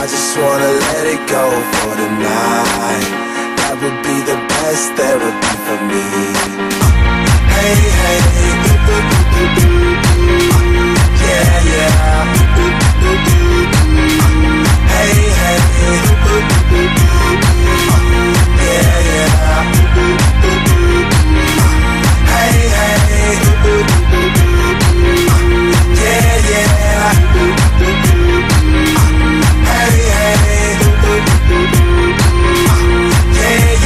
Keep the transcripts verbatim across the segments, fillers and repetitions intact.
just wanna let it go for the night. That would be the best therapy for me. Hey, hey, yeah, yeah. Hey, hey, yeah, yeah. Hey, hey, yeah, yeah. Hey, hey, yeah,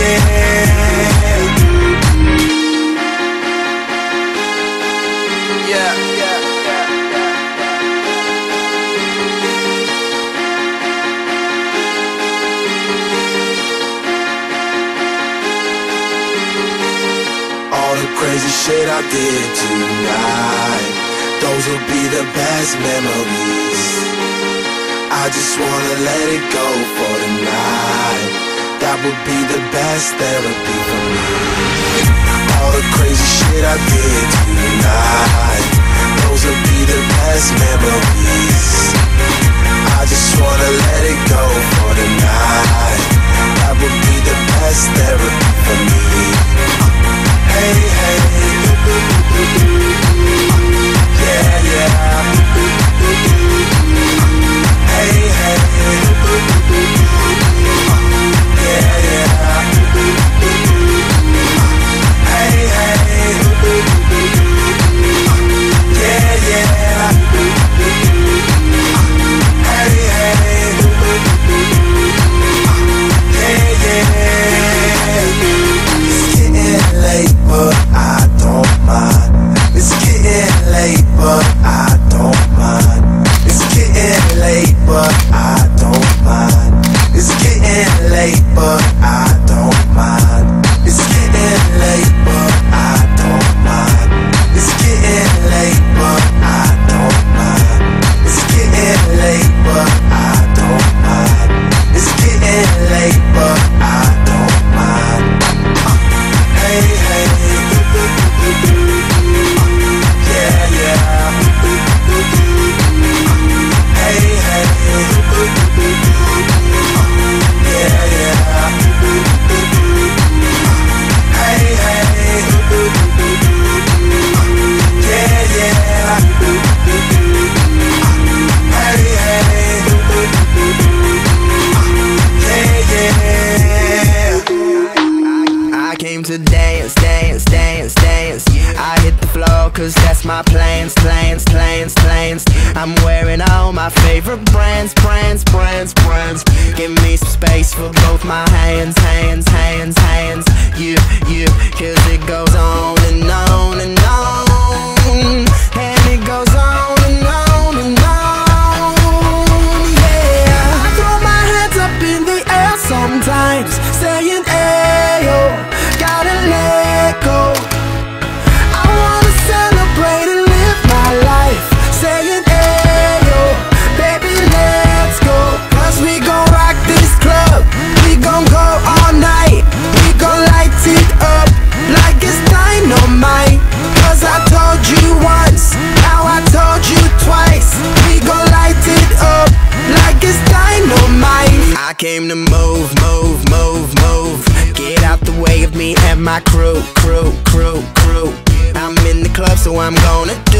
yeah. Yeah, yeah, yeah, yeah. All the crazy shit I did tonight, those will be the best memories. I just wanna let it go for the night. That would be the best therapy for me. All the crazy shit I did tonight, those will be the best memories. I just wanna let it go for the night. That would be the best therapy for me. Hey, hey, yeah, yeah. Hey, hey, yeah, yeah. Hey, hey, yeah, yeah. Hey, hey, yeah, yeah. It's getting late, but I don't mind. It's getting late, but I don't mind. It's getting late, but I don't mind. It's getting late, but I don't mind. It's getting late, but I don't mind. It's getting late, but I don't mind. It's getting late, but I don't mind. It's getting late, but I don't mind. Hey, hey, yeah, yeah. Hey, hey, yeah, yeah. Hey, hey, yeah, yeah. Hey, hey, yeah, yeah. I came to dance, dance, dance, dance. I hit the floor cause that's my plans, plans, plans, plans. I'm wearing all my favorite brands, brands, brands, brands. Give me some space for both my hands, hands, hands, hands. Yeah, yeah, cause it goes on and on and on. And it goes on and on and on. Yeah, I throw my hands up in the air sometimes, saying ayo, gotta let go. I wanna celebrate and live my life, saying ayo, baby let's go. Cause we gon' rock this club, we gon' go all night. We gon' light it up like it's dynamite. Cause I told you once, now I told you twice. We gon' light it up like it's dynamite. I came to move, move, move, move. Get out the way of me and my crew, crew, crew, crew. I'm in the club so I'm gonna